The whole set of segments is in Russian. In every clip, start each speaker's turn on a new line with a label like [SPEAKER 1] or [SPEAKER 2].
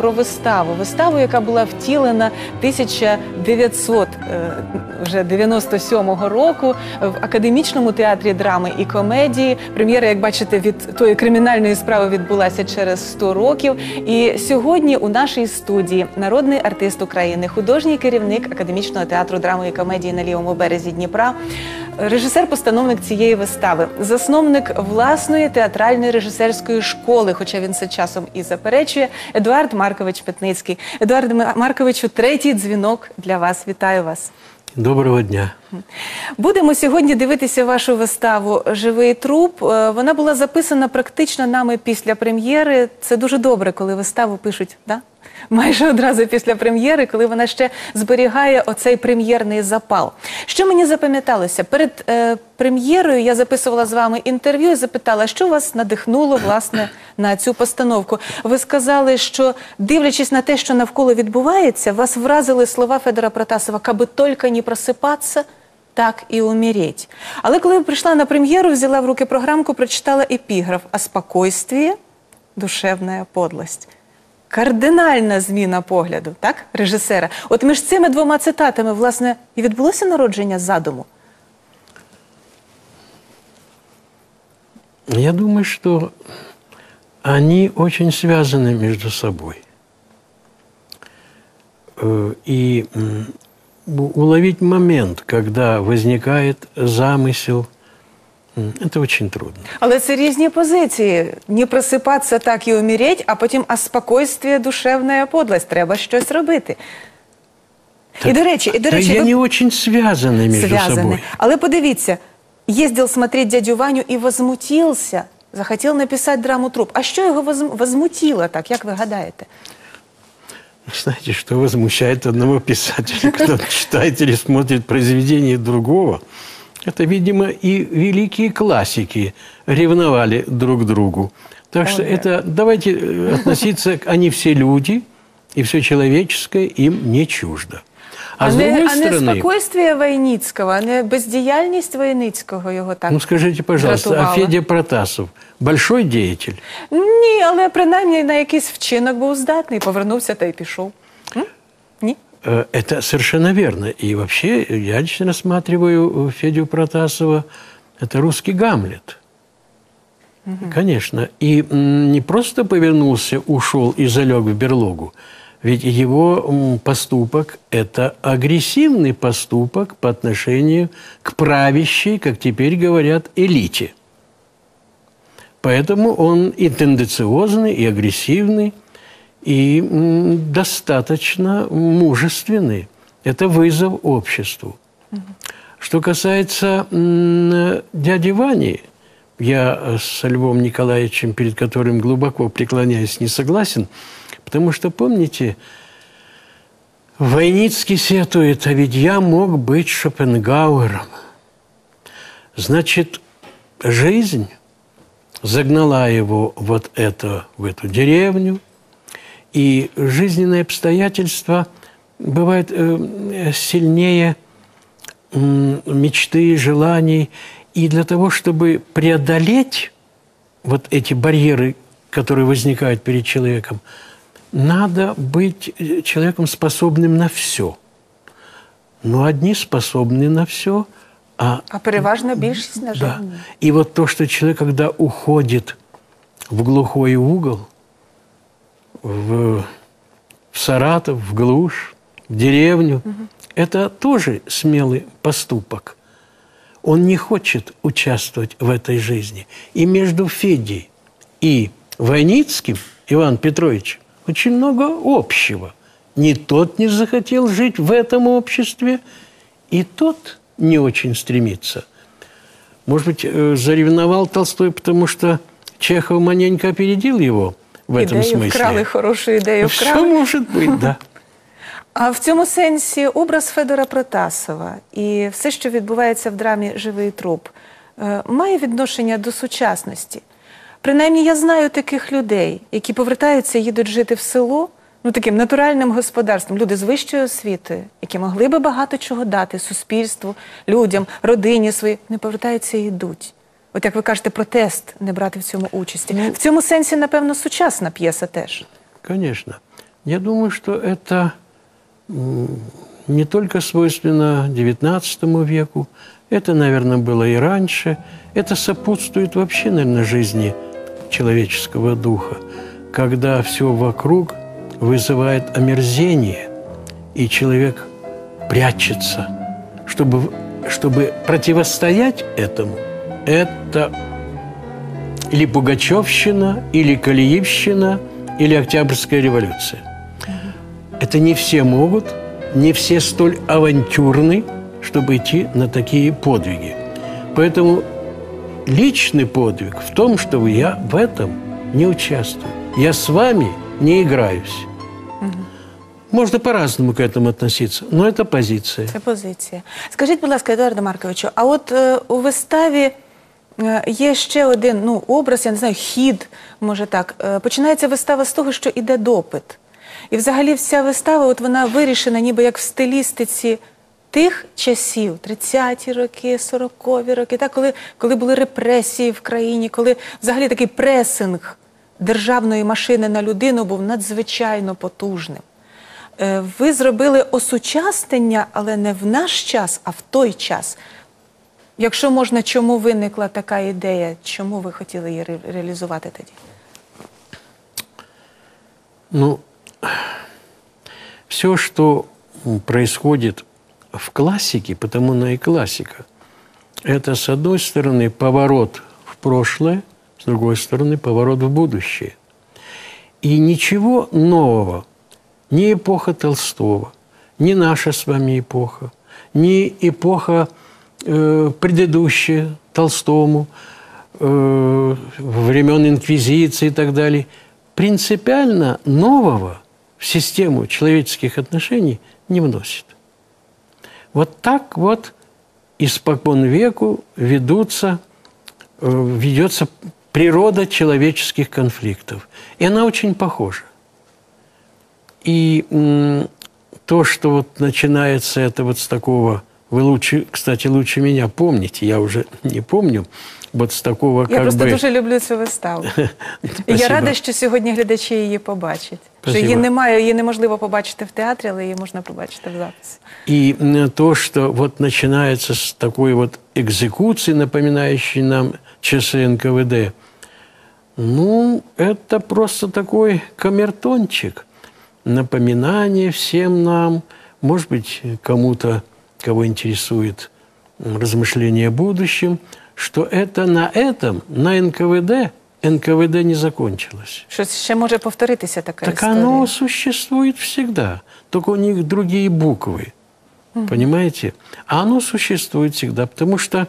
[SPEAKER 1] про виставу. Виставу, яка була втілена 1997 року в Академічному театрі драми і комедії. Прем'єра, як бачите, від тої кримінальної справи відбулася через 100 років. І сьогодні у нашій студії народний артист України, художній керівник Академічного театру драми і комедії на лівому березі Дніпра, режисер-постановник цієї вистави, засновник власної театральної режисерської школи, хоча він це часом і заперечує, Едуард Маркович Петницький. Едуард Марковичу, третій дзвінок для вас. Вітаю вас.
[SPEAKER 2] Доброго дня.
[SPEAKER 1] Будемо сьогодні дивитися вашу виставу «Живий труп». Вона була записана практично нами після прем'єри. Це дуже добре, коли виставу пишуть, да? Майже одразу після прем'єри, коли вона ще зберігає оцей прем'єрний запал. Що мені запам'яталося? Перед прем'єрою я записувала з вами інтерв'ю і запитала, що вас надихнуло, власне, на цю постановку. Ви сказали, що, дивлячись на те, що навколо відбувається, вас вразили слова Федора Протасова «Каби тільки не просипатися, так і умереть». Але коли я прийшла на прем'єру, взяла в руки програмку, прочитала епіграф «А спокойствие – душевная подлость». Кардинальна зміна погляду, так, режисера. От між цими двома цитатами, власне, і відбулося народження задуму?
[SPEAKER 2] Я думаю, что они очень связаны между собой. И уловить момент, когда возникает замысел, це дуже трудно.
[SPEAKER 1] Але це різні позиції. Не просипатися, так і умереть, а потім «а спокойствие, душевная подлость». Треба щось робити.
[SPEAKER 2] Так,
[SPEAKER 1] і, до речі,
[SPEAKER 2] вони дуже зв'язані між собою.
[SPEAKER 1] Але подивіться, їздив смотреть дядю Ваню і возмутився, захотів написати драму «Труп». А що його возмутило так, як ви гадаєте?
[SPEAKER 2] Знаете, что возмущает одного писателя, когда он читает или смотрит произведение другого? Это, видимо, и великие классики ревновали друг к другу. Так что это, давайте относиться, они все люди, и все человеческое им не чуждо.
[SPEAKER 1] А не спокойствие Войницкого, а не бездіяльність Войницького його так.
[SPEAKER 2] Ну скажите, пожалуйста,
[SPEAKER 1] дратувала.
[SPEAKER 2] а Федя Протасов большой деятель?
[SPEAKER 1] Ні, але принаймні на якийсь вчинок був здатний, повернувся та й пішов. Ні?
[SPEAKER 2] Это совершенно верно. И вообще я лично рассматриваю Федю Протасова, это русский Гамлет. Конечно. И не просто повернулся, ушел и залег в берлогу. Ведь его поступок – это агрессивный поступок по отношению к правящей, как теперь говорят, элите. Поэтому он и тенденциозный, и агрессивный, и достаточно мужественный. Это вызов обществу. Что касается дяди Вани, я с Львом Николаевичем, перед которым глубоко преклоняюсь, не согласен, потому что, помните, Войницкий сетует, а ведь я мог быть Шопенгауэром. Значит, жизнь загнала его вот это, в эту деревню, и жизненные обстоятельства бывают сильнее мечты, желаний. И для того, чтобы преодолеть вот эти барьеры, которые возникают перед человеком, надо быть человеком, способным на все. Но одни способны на все, а
[SPEAKER 1] переважна більшість, на жаль,
[SPEAKER 2] да. И вот то, что человек, когда уходит в глухой угол, в Саратов, в глушь, в деревню, это тоже смелый поступок. Он не хочет участвовать в этой жизни. И между Федей и Войницким, Иваном Петровичем, очень много общего. Ни тот не захотел жить в этом обществе, и тот не очень стремится. Может быть, заревновал Толстой, потому что Чехов маленько опередил его в этом смысле.
[SPEAKER 1] Вкрали, хорошу ідею вкрали.
[SPEAKER 2] Все может быть, да.
[SPEAKER 1] А в цьому сенсі образ Федора Протасова і все, що відбувається в драмі «Живий труп», має відношення до сучасності. Принаймні, я знаю таких людей, які повертаються, їдуть жити в село, ну таким натуральним господарством, люди з вищою освітою, які могли би багато чого дати суспільству, людям, родині своїй, не повертаються і йдуть. От як ви кажете, протест, не брати в цьому участі. В цьому сенсі, напевно, сучасна п'єса теж.
[SPEAKER 2] Конечно. Я думаю, что это не только свойственно XIX веку, это, наверное, было и раньше. Это сопутствует вообще, наверное, жизни человеческого духа, когда все вокруг вызывает омерзение, и человек прячется, чтобы противостоять этому. Это или Пугачевщина, или Калиевщина, или Октябрьская революция. Это не все могут, не все столь авантюрны, чтобы идти на такие подвиги. Поэтому личный подвиг в том, что я в этом не участвую. Я с вами не играюсь. Можна по-разному к этому относиться, но це позиція.
[SPEAKER 1] Це позиція. Скажіть, будь ласка, Едуарде Марковичу, а от у виставі є ще один образ, я не знаю, хід, може так. Починається вистава з того, що іде допит. І взагалі вся вистава, от вона вирішена ніби як в стилістиці тих часів, 30-ті роки, 40-ві роки, так, коли були репресії в країні, коли взагалі такий пресинг державної машини на людину був надзвичайно потужним. Ви зробили осучаснення, але не в наш час, а в той час. Якщо можна, чому виникла така ідея? Чому ви хотіли її реалізувати тоді?
[SPEAKER 2] Ну, все, что происходит в классике, потому она и классика, это, с одной стороны, поворот в прошлое, с другой стороны, поворот в будущее. И ничего нового, ни эпоха Толстого, ни наша с вами эпоха, ни эпоха предыдущая Толстому, времен Инквизиции и так далее, принципиально нового в систему человеческих отношений не вносит. Вот так вот испокон веку ведется природа человеческих конфликтов. И она очень похожа. И то, что вот начинается это вот с такого, вы лучше, кстати, лучше меня помните, я уже не помню, вот з такого,
[SPEAKER 1] я просто дуже люблю цю виставу. І я рада, що сьогодні глядачі її побачать. Що її неможливо побачити в театрі, але її можна побачити в записі.
[SPEAKER 2] И то, что вот начинается с такой вот экзекуции, напоминающей нам часы НКВД, ну, это просто такой камертончик, напоминание всем нам, может быть, кому-то, кого интересует размышления о будущем, что это на этом, на НКВД не закончилось.
[SPEAKER 1] Щось ще може повторитися така
[SPEAKER 2] так
[SPEAKER 1] історія?
[SPEAKER 2] Так оно существует всегда, только у них другие буквы, понимаете? А оно существует всегда, потому что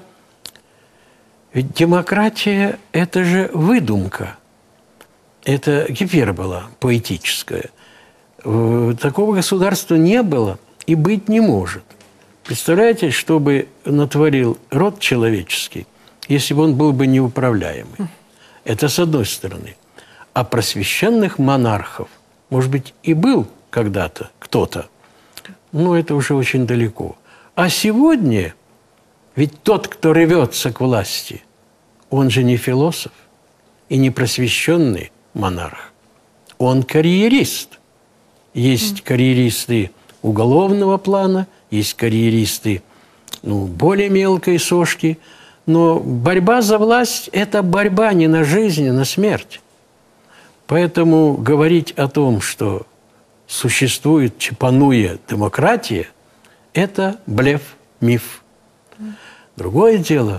[SPEAKER 2] ведь демократия – это же выдумка, это гипербола поэтическая. Такого государства не было и быть не может. Представляете, что бы натворил род человеческий, если бы он был бы неуправляемый? Это с одной стороны. А просвещенных монархов, может быть, и был когда-то кто-то, но это уже очень далеко. А сегодня ведь тот, кто рвется к власти, он же не философ и не просвещенный монарх. Он карьерист. Есть карьеристы уголовного плана, есть карьеристы более мелкой сошки. Но борьба за власть – это борьба не на жизнь, а на смерть. Поэтому говорить о том, что существует чепануя демократия – это блеф, миф. Другое дело,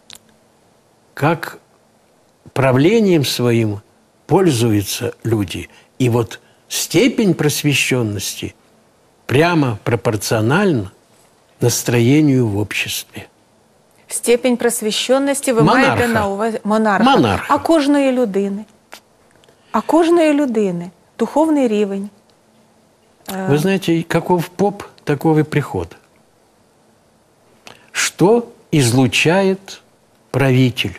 [SPEAKER 2] как правлением своим пользуются люди. И вот степень просвещенности прямо пропорциональна настроению в обществе.
[SPEAKER 1] Степень просвещеності ви маєте на увазі монарха. А кожної людини? А кожної людини? Духовний рівень?
[SPEAKER 2] Вы знаете, каков поп, таков и приход. Что излучает правитель?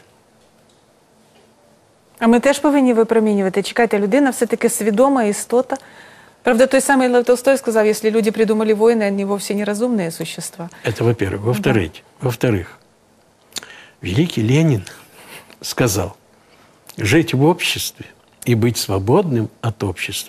[SPEAKER 1] А ми теж повинні випромінювати. Чекайте, людина все-таки свідома істота. Правда, той самый Лев Толстой сказал, если люди придумали войны, они вовсе не разумные существа.
[SPEAKER 2] Это во-первых. Во-вторых, великий Ленин сказал, жить в обществе и быть свободным от общества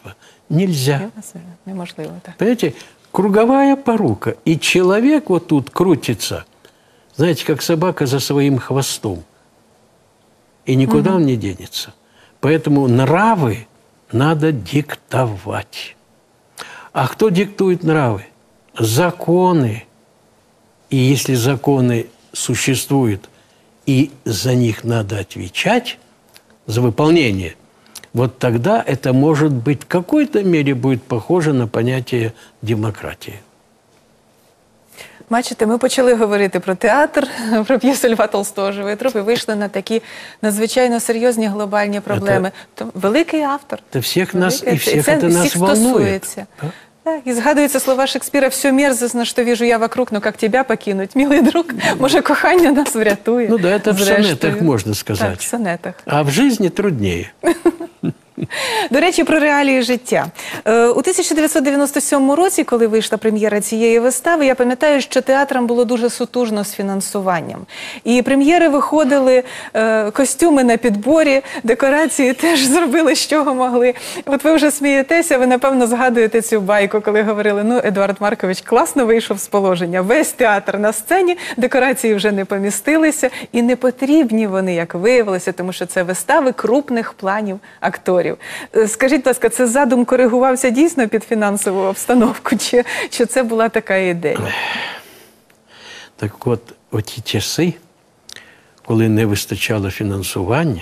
[SPEAKER 2] нельзя.
[SPEAKER 1] Неможливо, так.
[SPEAKER 2] Понимаете, круговая порука. И человек вот тут крутится, знаете, как собака за своим хвостом. И никуда он не денется. Поэтому нравы надо диктовать. А кто диктует нравы? Законы. И если законы существуют, и за них надо отвечать, за выполнение, вот тогда это, может быть, в какой-то мере будет похоже на понятие демократии.
[SPEAKER 1] Бачите, ми почали говорити про театр, про п'єсу Льва Толстого «Живий труп» і вийшли на такі надзвичайно серйозні глобальні проблеми. То великий автор.
[SPEAKER 2] Це всіх нас, і всіх
[SPEAKER 1] це
[SPEAKER 2] це нас волнує.
[SPEAKER 1] Так, і згадуються слова Шекспіра: «Все мерзостно, що вижу я вокруг, но как тебя покинуть, милий друг, може кохання нас врятує».
[SPEAKER 2] Ну да, это в сонетах можна сказати.
[SPEAKER 1] Так, в сонетах.
[SPEAKER 2] А в житті трудніше.
[SPEAKER 1] До речі, про реалії життя. У 1997 році, коли вийшла прем'єра цієї вистави, я пам'ятаю, що театрам було дуже сутужно з фінансуванням. І прем'єри виходили, костюми на підборі, декорації теж зробили, з чого могли. От ви вже смієтеся, ви, напевно, згадуєте цю байку, коли говорили: ну, Едуард Маркович класно вийшов з положення. Весь театр на сцені, декорації вже не помістилися. І не потрібні вони, як виявилося, тому що це вистави крупних планів акторів. Скажіть, будь ласка, це задум коригувався дійсно під фінансову обстановку, чи це була така ідея?
[SPEAKER 2] Так от, оті часи, коли не вистачало фінансування,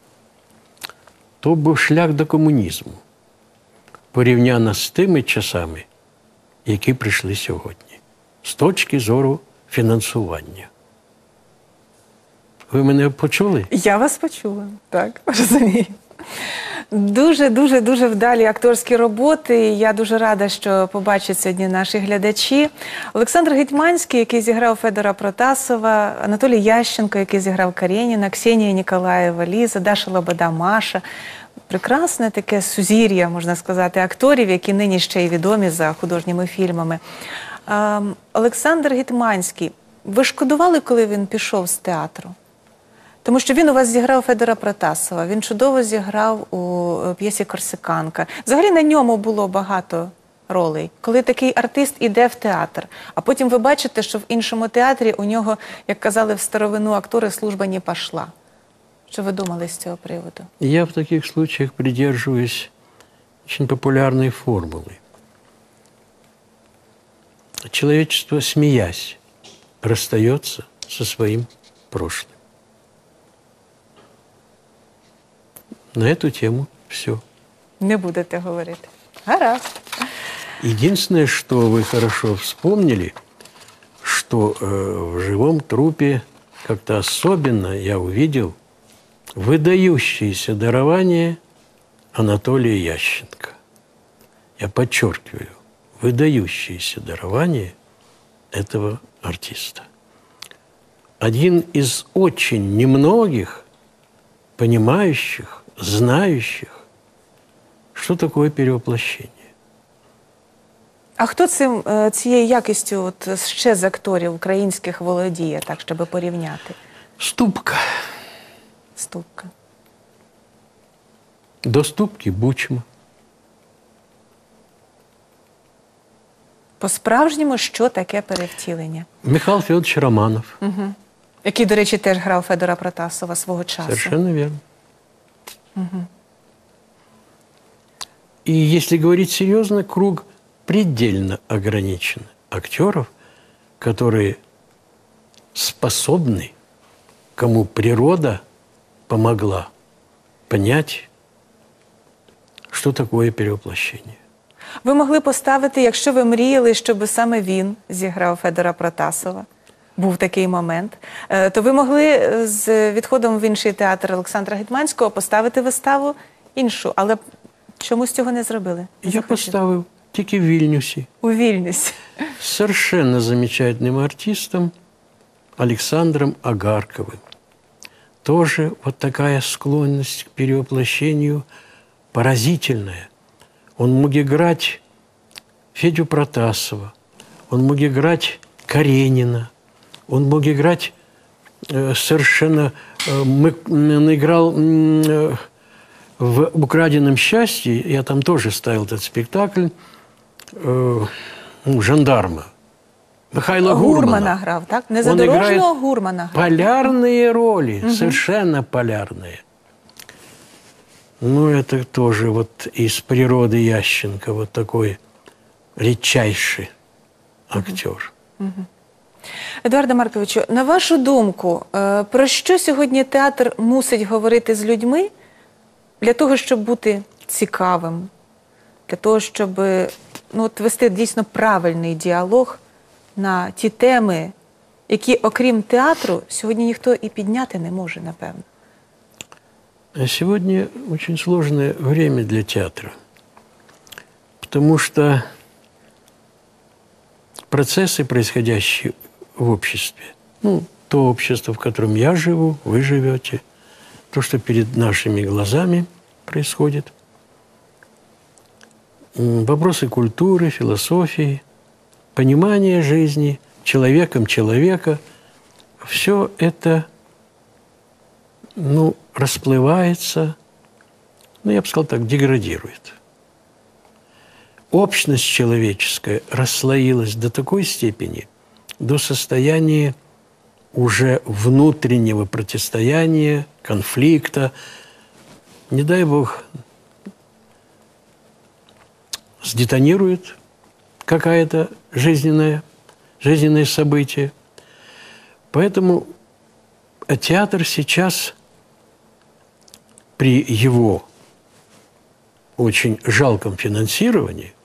[SPEAKER 2] то був шлях до комунізму, порівняно з тими часами, які прийшли сьогодні, з точки зору фінансування. Ви мене почули?
[SPEAKER 1] Я вас почула, так, розумію. Дуже вдалі акторські роботи. Я дуже рада, що побачать сьогодні наші глядачі. Олександр Гетьманський, який зіграв Федора Протасова, Анатолій Ященко, який зіграв Карєніна, Ксенія Ніколаєва, Ліза, Даша Лобода, Маша. Прекрасне таке сузір'я, можна сказати, акторів, які нині ще й відомі за художніми фільмами. Олександр Гетьманський, ви шкодували, коли він пішов з театру? Тому що він у вас зіграв Федора Протасова, він чудово зіграв у п'єсі «Корсиканка». Взагалі на ньому було багато ролей. Коли такий артист іде в театр, а потім ви бачите, що в іншому театрі у нього, як казали в старовину актори, служба не пішла. Що ви думали з цього приводу?
[SPEAKER 2] Я в таких случаях придерживаюсь очень популярной формулы. Человечество, смеясь, расстается со своим прошлым. На эту тему все.
[SPEAKER 1] Не будете говорити. Гаразд.
[SPEAKER 2] Единственное, что вы хорошо вспомнили, что в живом трупе как-то особенно я увидел выдающееся дарование Анатолия Ященко. Я подчеркиваю, выдающееся дарование этого артиста. Один из очень немногих понимающих, знающих, що таке перевоплощення.
[SPEAKER 1] А хто цією якістю ще з акторів українських володіє, так, щоб порівняти?
[SPEAKER 2] Ступка.
[SPEAKER 1] Ступка.
[SPEAKER 2] До Ступки Бучма.
[SPEAKER 1] По-справжньому, що таке перевтілення?
[SPEAKER 2] Михаил Федорович Романов.
[SPEAKER 1] Угу. Який, до речі, теж грав Федора Протасова свого часу.
[SPEAKER 2] Совершенно верно. Угу. И если говорить серьезно, круг предельно ограничен актеров, которые способны, кому природа помогла понять, что такое перевоплощение.
[SPEAKER 1] Ви могли поставити, якщо ви мріяли, щоб саме він зіграв Федора Протасова, був такий момент, то ви могли з відходом в інший театр Олександра Гетьманського поставити виставу іншу, але чомусь цього не зробили?
[SPEAKER 2] Я поставив тільки в Вильнюсе.
[SPEAKER 1] У Вильнюсе.
[SPEAKER 2] Совершенно замечательным артистом Александром Агарковым. Тоже вот такая склонность к перевоплощению поразительная. Он мог играть Федю Протасова, он мог играть Каренина, он мог играть он играл В «Украденном счастье» я там тоже ставил этот спектакль жандарма. Михайла Гурмана
[SPEAKER 1] грав, так? Незадорожного Гурмана грав.
[SPEAKER 2] Полярные роли, совершенно полярные. Ну, это тоже вот из природы Ященко, вот такой редчайший актер.
[SPEAKER 1] Едуарде Марковичу, на вашу думку, про що сьогодні театр мусить говорити з людьми для того, щоб бути цікавим, для того, щоб вести дійсно правильний діалог на ті теми, які, окрім театру, сьогодні ніхто і підняти не може, напевно?
[SPEAKER 2] Сегодня очень сложное время для театра, потому что процессы, происходящие в обществе, то общество, в котором я живу, вы живете, то, что перед нашими глазами происходит, вопросы культуры, философии, понимания жизни, человеком человека, все это, расплывается, я бы сказал так, деградирует. Общность человеческая расслоилась до такой степени, до состояния уже внутреннего противостояния, конфликта. Не дай Бог, сдетонирует какое-то жизненное событие. Поэтому театр сейчас при его очень жалком финансировании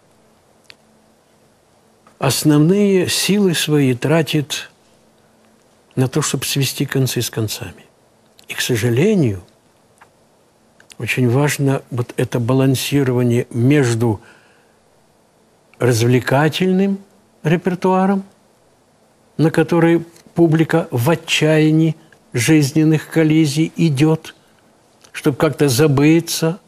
[SPEAKER 2] основные силы свои тратит на то, чтобы свести концы с концами. И, к сожалению, очень важно вот это балансирование между развлекательным репертуаром, на который публика в отчаянии жизненных коллизий идет, чтобы как-то забыться,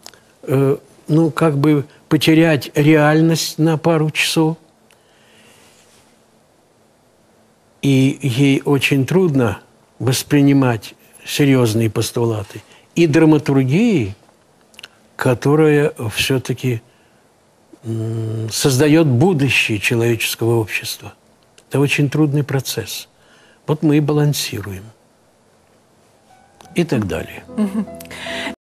[SPEAKER 2] потерять реальность на пару часов. И ей очень трудно воспринимать серьезные постулаты. И драматургии, которая все-таки создает будущее человеческого общества. Это очень трудный процесс. Вот мы и балансируем. И так далее.